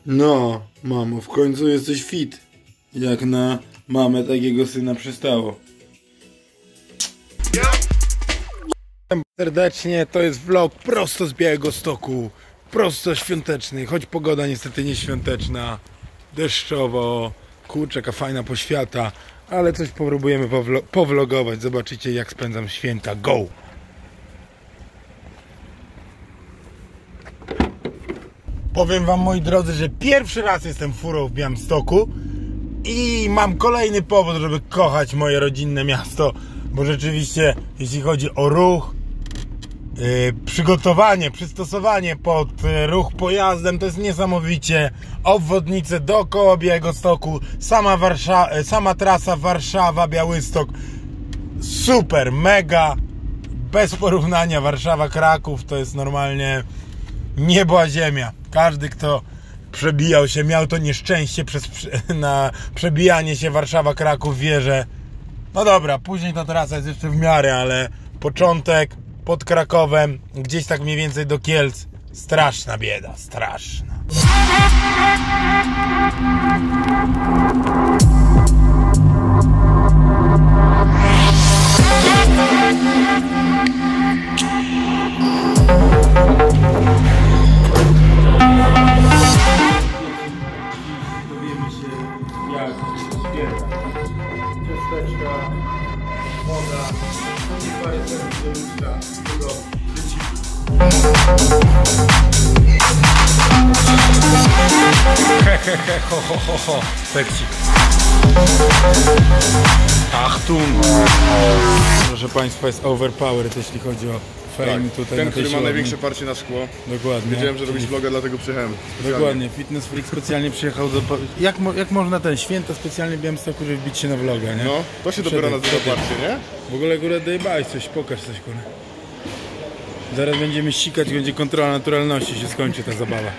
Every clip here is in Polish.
No, mamo, w końcu jesteś fit. Jak na mamę takiego syna przystało. Serdecznie, to jest vlog prosto z Białegostoku. Prosto świąteczny, choć pogoda niestety nie świąteczna. Deszczowo, kurczę, jaka fajna poświata. Ale coś próbujemy powlogować. Zobaczycie, jak spędzam święta. Go! Powiem wam, moi drodzy, że pierwszy raz jestem furą w Białymstoku i mam kolejny powód, żeby kochać moje rodzinne miasto, bo rzeczywiście, jeśli chodzi o ruch, przygotowanie, przystosowanie pod ruch pojazdem, to jest niesamowicie. Obwodnice dookoła Białegostoku, sama trasa Warszawa-Białystok, super, mega, bez porównania. Warszawa-Kraków to jest normalnie niebo a ziemia. Każdy, kto przebijał się, miał to nieszczęście na przebijanie się Warszawa-Kraków, wie, że no dobra, później ta trasa jest jeszcze w miarę, ale początek pod Krakowem, gdzieś tak mniej więcej do Kielc, straszna bieda, straszna. Dowiemy się, jak święta. Ciasteczka, woda, i parę serc do ludzka, tego wyciku. Hehehe, ho ho ho ho, sekcik. Achtung! Proszę Państwa, jest overpowered, jeśli chodzi o fame tak, tutaj ten, na tej który ma największe parcie na szkło. Dokładnie. Wiedziałem, że robisz vloga, dlatego przyjechałem. Dokładnie, Fitness Freak specjalnie przyjechał do... Jak można ten święta specjalnie w Białymstoku, żeby wbić się na vloga, nie? No, to się dopiero nazywa parcie, nie? W ogóle góra dojebałeś coś, pokaż coś, kurwa. Zaraz będziemy ścikać i będzie kontrola naturalności, się skończy ta zabawa.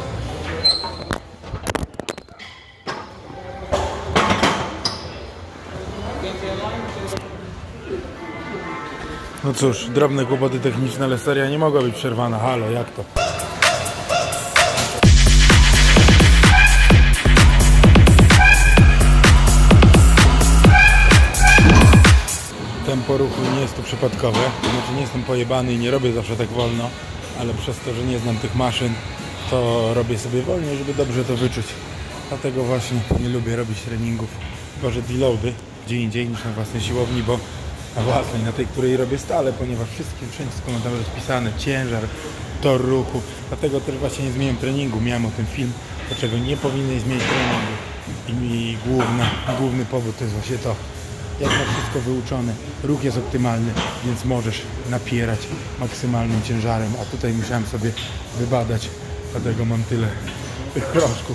No cóż, drobne kłopoty techniczne, ale seria nie mogła być przerwana. Halo, jak to? Tempo ruchu nie jest to przypadkowe. Znaczy nie jestem pojebany i nie robię zawsze tak wolno, ale przez to, że nie znam tych maszyn, to robię sobie wolniej, żeby dobrze to wyczuć. Dlatego właśnie nie lubię robić treningów, chyba że deloady gdzie indziej niż na własnej siłowni, bo na własnej, na tej, której robię stale, ponieważ wszystko mam tam rozpisane, ciężar, tor ruchu. Dlatego też właśnie nie zmieniam treningu, miałem o tym film, dlaczego nie powinieneś zmienić treningu. I główny powód to jest właśnie to, jak masz wszystko wyuczone, ruch jest optymalny, więc możesz napierać maksymalnym ciężarem, a tutaj musiałem sobie wybadać, dlatego mam tyle tych proszków.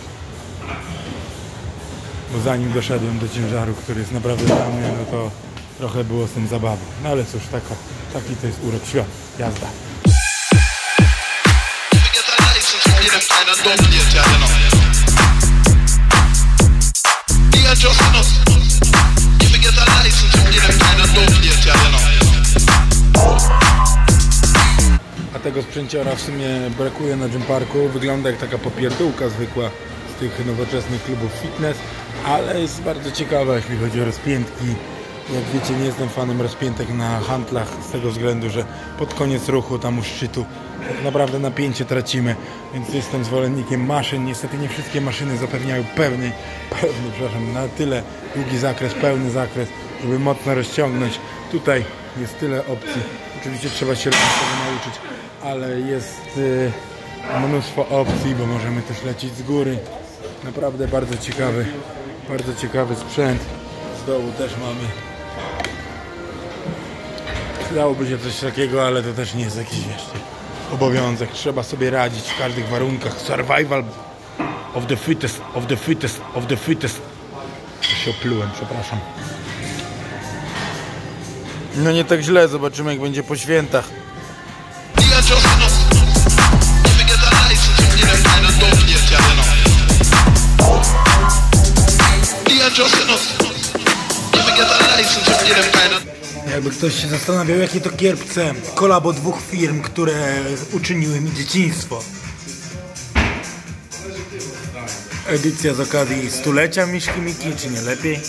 Bo zanim doszedłem do ciężaru, który jest naprawdę dla mnie, no to trochę było z tym zabawy. No ale cóż, taki to jest urok świata. Jazda. A tego sprzęciora w sumie brakuje na Gym Parku. Wygląda jak taka popierdółka zwykła z tych nowoczesnych klubów fitness, ale jest bardzo ciekawa, jeśli chodzi o rozpiętki. Jak wiecie, nie jestem fanem rozpiętek na handlach z tego względu, że pod koniec ruchu, tam u szczytu, tak naprawdę napięcie tracimy, więc jestem zwolennikiem maszyn. Niestety nie wszystkie maszyny zapewniają na tyle długi zakres, pełny zakres, żeby mocno rozciągnąć. Tutaj jest tyle opcji. Oczywiście trzeba się tego nauczyć, ale jest mnóstwo opcji, bo możemy też lecieć z góry. Naprawdę bardzo ciekawy sprzęt. Z dołu też mamy. Przydałoby się coś takiego, ale to też nie jest jakiś jeszcze obowiązek. Trzeba sobie radzić w każdych warunkach. Survival of the fittest, of the fittest, of the fittest. Już się oplułem, przepraszam. No nie tak źle, zobaczymy jak będzie po świętach. Jakby ktoś się zastanawiał, jakie to kierpce, kolabo dwóch firm, które uczyniły mi dzieciństwo. Edycja z okazji stulecia Miszki Miki, czy nie lepiej?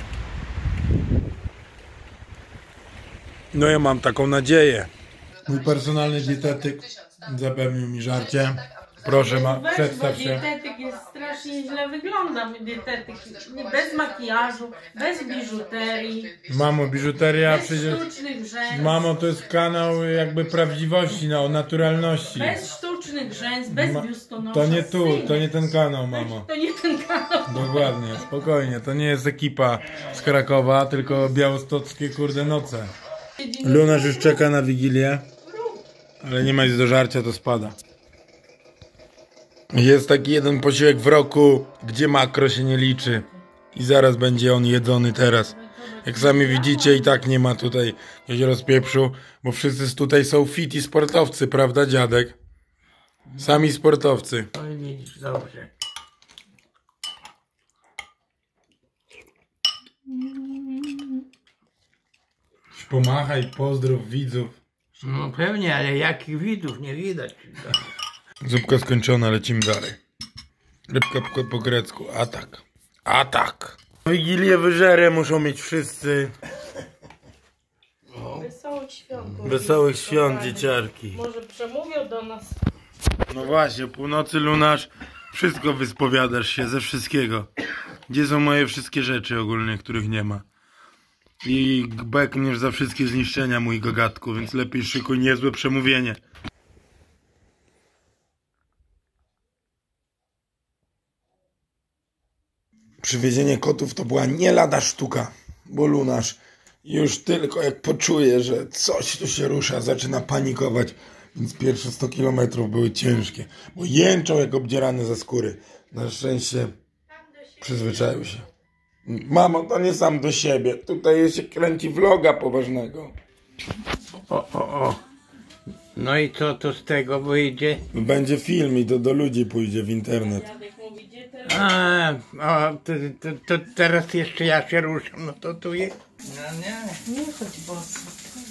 No ja mam taką nadzieję. Mój personalny dietetyk zapewnił mi żarcie. Proszę, przedstaw się. Dietetyk jest strasznie źle wygląda. Dietetyk bez makijażu, bez biżuterii. Mamo, biżuteria Bez przecież... sztucznych rzęs. Mamo, to jest kanał jakby prawdziwości, o naturalności. Bez sztucznych rzęs, bez biustonosza. To nie tu, to nie ten kanał, mamo. To nie ten kanał. Dokładnie, spokojnie, to nie jest ekipa z Krakowa, tylko białostockie kurde noce. Lunarz już czeka na Wigilię, ale nie ma nic do żarcia, to spada. Jest taki jeden posiłek w roku, gdzie makro się nie liczy i zaraz będzie on jedzony teraz. Jak sami widzicie, i tak nie ma tutaj jakiegoś rozpieprzu, bo wszyscy tutaj są fit i sportowcy, prawda dziadek? Sami sportowcy. Oj, widzisz, dobrze. Pomachaj, pozdrów widzów. No pewnie, ale jakich widzów nie widać. Zupka skończona, lecimy dalej. Rybka po grecku, atak. Atak! Wigilię wyżerę muszą mieć wszyscy. Wesołych świąt. Wesołych świąt, dzieciarki. Może przemówią do nas. No właśnie, o północy Lunarz, wszystko wyspowiadasz się, ze wszystkiego. Gdzie są moje wszystkie rzeczy ogólnie, których nie ma? I bekniesz za wszystkie zniszczenia, mój gagatku, więc lepiej szykuj niezłe przemówienie. Przywiezienie kotów to była nie lada sztuka, bo Lunarz już tylko jak poczuje, że coś tu się rusza, zaczyna panikować, więc pierwsze 100 km były ciężkie, bo jęczą jak obdzierane za skóry. Na szczęście przyzwyczaił się. Mamo, to nie sam do siebie, tutaj się kręci vloga poważnego. O. No i co to z tego wyjdzie? Będzie film i to do ludzi pójdzie w internet. To teraz jeszcze ja się ruszam, no to tu jest. No nie. Nie chodź boso.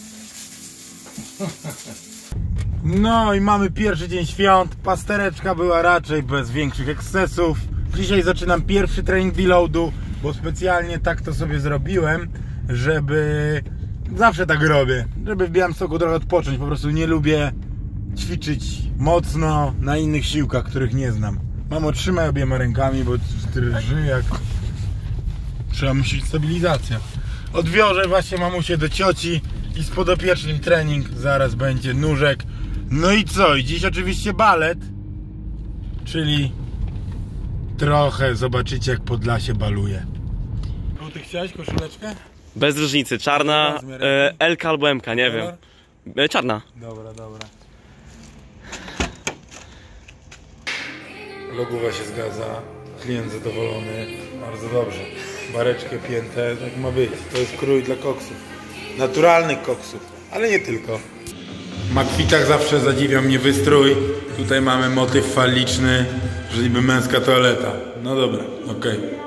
No i mamy pierwszy dzień świąt. Pastereczka była raczej bez większych ekscesów. Dzisiaj zaczynam pierwszy trening deloadu, bo specjalnie tak to sobie zrobiłem, żeby... Zawsze tak robię, żeby w Białymstoku trochę odpocząć. Po prostu nie lubię ćwiczyć mocno na innych siłkach, których nie znam. Mamo, trzymaj obiema rękami, bo drży jak... Trzeba musieć stabilizacja. Odwiążę właśnie mamusię do cioci i z podopiecznym trening. Zaraz będzie nóżek. No i co? I dziś oczywiście balet. Czyli trochę zobaczycie, jak Podlasie baluje. No, ty chciałeś koszuleczkę? Bez różnicy, czarna, L albo M, nie wiem. Czarna. Dobra. Logówa się zgadza, klient zadowolony, bardzo dobrze. Bareczkę pięte, tak ma być. To jest krój dla koksów. Naturalnych koksów, ale nie tylko. W Makwitach zawsze zadziwia mnie wystrój. Tutaj mamy motyw faliczny, że niby męska toaleta. No dobra, okej.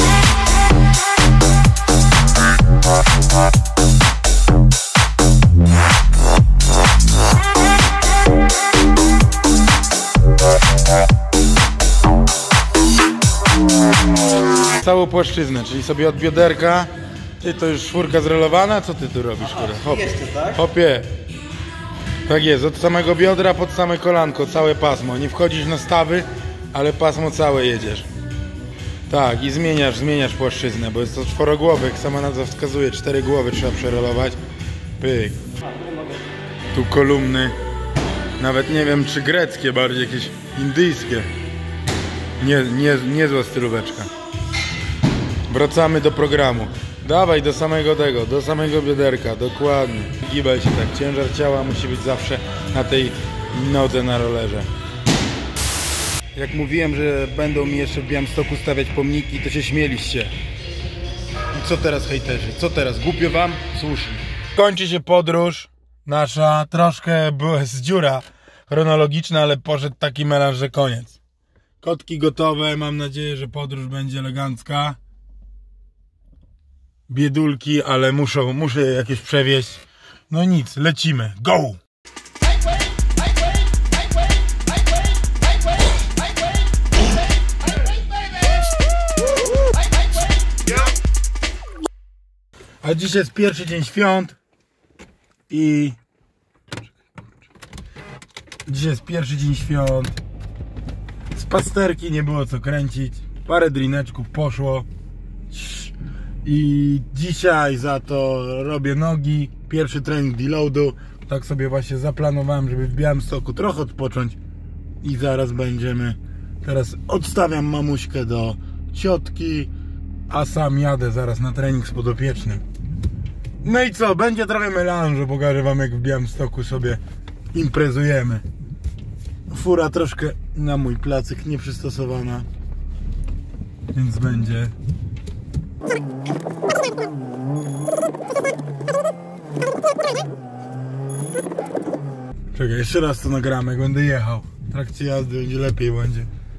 Całą płaszczyznę, czyli sobie od bioderka. Ty to już czwórka zrolowana? Co ty tu robisz, kurde? Hop. Hopie. Tak jest, od samego biodra pod same kolanko, całe pasmo. Nie wchodzisz na stawy, ale pasmo całe jedziesz. Tak, i zmieniasz płaszczyznę, bo jest to czworogłowy, jak sama nazwa wskazuje, 4 głowy trzeba przerolować. Pyk. Tu kolumny. Nawet nie wiem, czy greckie, bardziej jakieś indyjskie. Niezła stylóweczka. Wracamy do programu. Dawaj do samego bioderka, dokładnie. Gibaj się tak, ciężar ciała musi być zawsze na tej nodze na rollerze. Jak mówiłem, że będą mi jeszcze w Białymstoku stawiać pomniki, to się śmieliście. I co teraz, hejterzy? Co teraz? Głupio wam? Słusznie. Kończy się podróż nasza. Troszkę była z dziura chronologiczna, ale poszedł taki melanż, że koniec. Kotki gotowe, mam nadzieję, że podróż będzie elegancka. Biedulki, ale muszę je jakieś przewieźć. No nic, lecimy. Go! A dzisiaj jest pierwszy dzień świąt i dzisiaj jest pierwszy dzień świąt. Z pasterki nie było co kręcić. Parę drineczków poszło. I dzisiaj za to robię nogi. Pierwszy trening deloadu. Tak sobie właśnie zaplanowałem, żeby w Białymstoku trochę odpocząć. I zaraz będziemy. Teraz odstawiam mamuśkę do ciotki, a sam jadę zaraz na trening z podopiecznym. No i co? Będzie trochę melanżu. Pokażę wam, jak w Białymstoku sobie imprezujemy. Fura troszkę na mój placyk nieprzystosowana, więc będzie. Czekaj, jeszcze raz to nagramy, jak będę jechał. W trakcie jazdy będzie lepiej będzie.